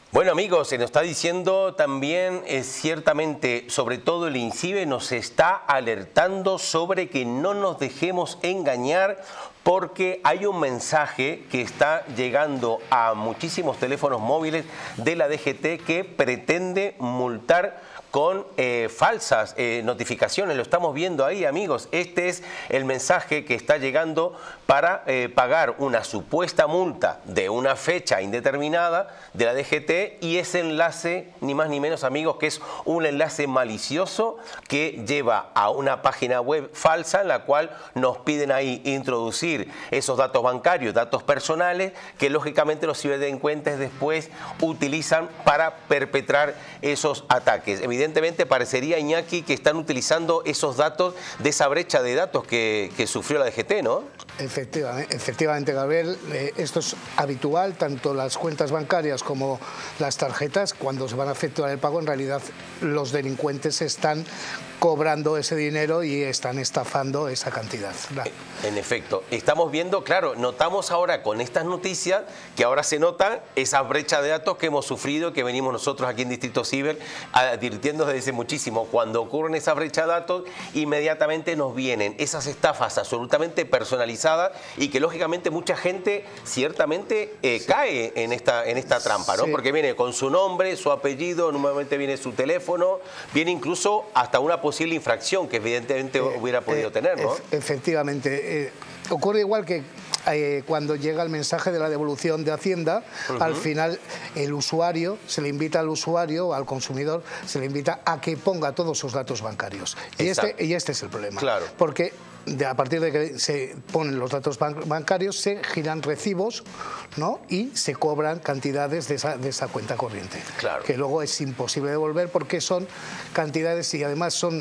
Bueno amigos, se nos está diciendo también, ciertamente, sobre todo el INCIBE nos está alertando sobre que no nos dejemos engañar porque hay un mensaje que está llegando a muchísimos teléfonos móviles de la DGT que pretende multar con falsas notificaciones. Lo estamos viendo ahí, amigos. Este es el mensaje que está llegando para pagar una supuesta multa de una fecha indeterminada de la DGT, y ese enlace, ni más ni menos, amigos, que es un enlace malicioso que lleva a una página web falsa en la cual nos piden ahí introducir esos datos bancarios, datos personales, que lógicamente los ciberdelincuentes después utilizan para perpetrar esos ataques. Evidentemente parecería, Iñaki, que están utilizando esos datos de esa brecha de datos que sufrió la DGT, ¿no? Efectivamente, Gabriel, esto es habitual, tanto las cuentas bancarias como las tarjetas. Cuando se van a efectuar el pago, en realidad los delincuentes están cobrando ese dinero y están estafando esa cantidad. En efecto, estamos viendo, claro, notamos ahora con estas noticias que ahora se nota esa brecha de datos que hemos sufrido, que venimos nosotros aquí en Distrito Ciber advirtiendo desde hace muchísimo. Cuando ocurren esa brecha de datos, inmediatamente nos vienen esas estafas absolutamente personalizadas y que lógicamente mucha gente ciertamente cae en esta trampa, ¿no? Sí. Porque viene con su nombre, su apellido, normalmente viene su teléfono, viene incluso hasta una posible infracción que evidentemente hubiera podido tener, ¿no? Efectivamente. Ocurre igual que cuando llega el mensaje de la devolución de Hacienda, al final el usuario, se le invita al usuario, al consumidor, se le invita a que ponga todos sus datos bancarios. Y este es el problema. Claro. Porque a partir de que se ponen los datos bancarios, se giran recibos, ¿no? Y se cobran cantidades de esa cuenta corriente. Claro. Que luego es imposible devolver porque son cantidades y además son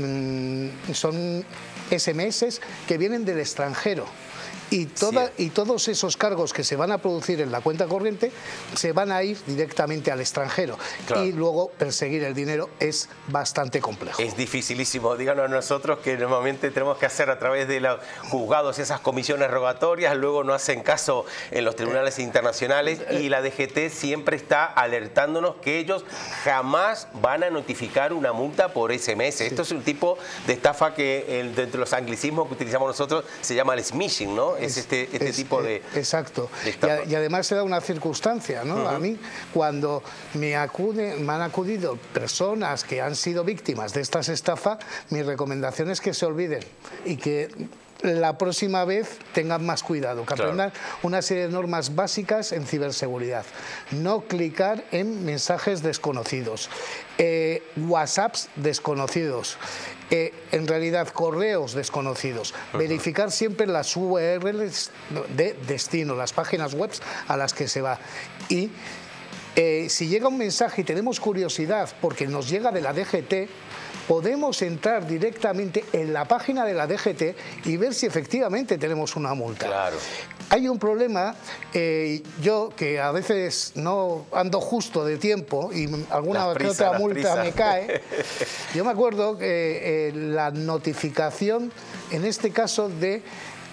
SMS que vienen del extranjero. Y todos esos cargos que se van a producir en la cuenta corriente se van a ir directamente al extranjero. Claro. Y luego perseguir el dinero es bastante complejo. Es dificilísimo. Díganos a nosotros que normalmente tenemos que hacer a través de los juzgados esas comisiones rogatorias, luego no hacen caso en los tribunales internacionales y la DGT siempre está alertándonos que ellos jamás van a notificar una multa por SMS. Sí. Esto es un tipo de estafa que dentro de los anglicismos que utilizamos nosotros se llama el smishing, ¿no? Es este tipo de... Exacto. Y además se da una circunstancia, ¿no? A mí, cuando me han acudido personas que han sido víctimas de estas estafas, mi recomendación es que se olviden y que la próxima vez tengan más cuidado, que aprendan una serie de normas básicas en ciberseguridad. No clicar en mensajes desconocidos, WhatsApps desconocidos, en realidad correos desconocidos. Verificar siempre las URLs de destino, las páginas web a las que se va. Y si llega un mensaje y tenemos curiosidad porque nos llega de la DGT, podemos entrar directamente en la página de la DGT y ver si efectivamente tenemos una multa. Claro. Hay un problema, yo que a veces no ando justo de tiempo y alguna que otra multa me cae, yo me acuerdo que la notificación, en este caso de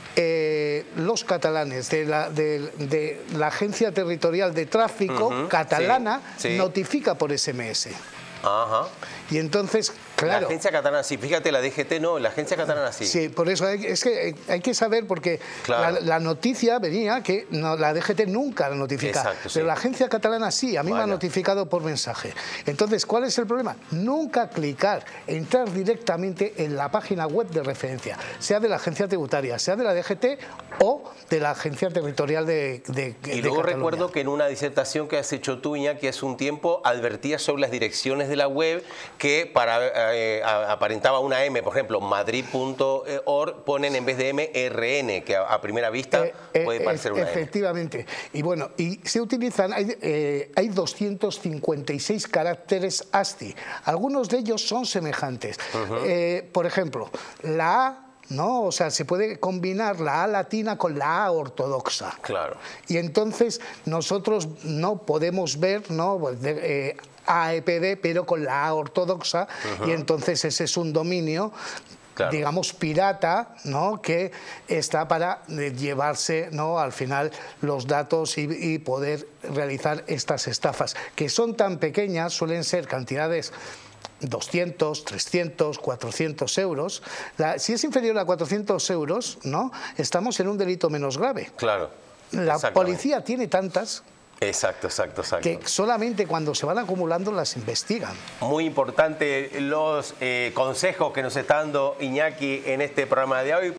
los catalanes, de la Agencia Territorial de Tráfico catalana, notifica por SMS. Ajá. Y entonces, claro... La agencia catalana sí, fíjate, la DGT no, la agencia catalana sí. Sí, por eso es que hay que saber, porque la noticia venía que la DGT nunca la notifica. Exacto, pero la agencia catalana sí, a mí me ha notificado por mensaje. Entonces, ¿cuál es el problema? Nunca clicar, entrar directamente en la página web de referencia, sea de la agencia tributaria, sea de la DGT o de la agencia territorial de Y luego recuerdo que en una disertación que has hecho tú, Iñaki, hace un tiempo, advertías sobre las direcciones de la web que aparentaba una M, por ejemplo, madrid.org, ponen en vez de M, RN, que a primera vista puede parecer una M. Efectivamente. Y bueno, y se utilizan, hay 256 caracteres ASCII. Algunos de ellos son semejantes. Por ejemplo, la A, ¿no? O sea, se puede combinar la A latina con la A ortodoxa. Claro. Y entonces nosotros no podemos ver, ¿no? AEPD, pero con la A ortodoxa, y entonces ese es un dominio claro, digamos, pirata, ¿no?, que está para llevarse, ¿no?, al final los datos y poder realizar estas estafas, que son tan pequeñas, suelen ser cantidades 200, 300, 400 euros. Si es inferior a 400 euros, ¿no?, estamos en un delito menos grave. Claro. La policía tiene tantas. Exacto. Que solamente cuando se van acumulando las investigan. Muy importante los consejos que nos está dando Iñaki en este programa de hoy.